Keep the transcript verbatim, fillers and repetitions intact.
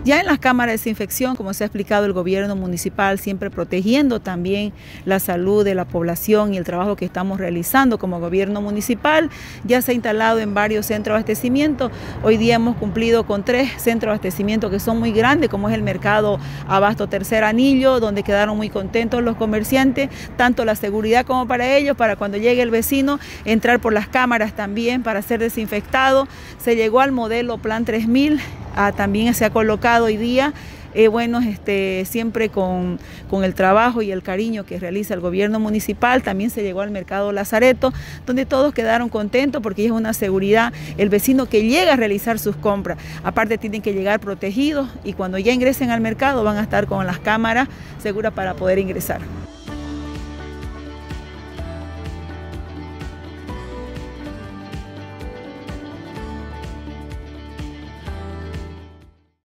Ya en las cámaras de desinfección, como se ha explicado, el gobierno municipal siempre protegiendo también la salud de la población y el trabajo que estamos realizando como gobierno municipal, ya se ha instalado en varios centros de abastecimiento. Hoy día hemos cumplido con tres centros de abastecimiento que son muy grandes, como es el mercado Abasto Tercer Anillo, donde quedaron muy contentos los comerciantes, tanto la seguridad como para ellos, para cuando llegue el vecino, entrar por las cámaras también para ser desinfectado. Se llegó al modelo Plan tres mil, ah, también se ha colocado hoy día. Eh, bueno, este, siempre con, con el trabajo y el cariño que realiza el gobierno municipal. También se llegó al mercado Lazareto, donde todos quedaron contentos porque es una seguridad el vecino que llega a realizar sus compras. Aparte tienen que llegar protegidos y cuando ya ingresen al mercado van a estar con las cámaras seguras para poder ingresar.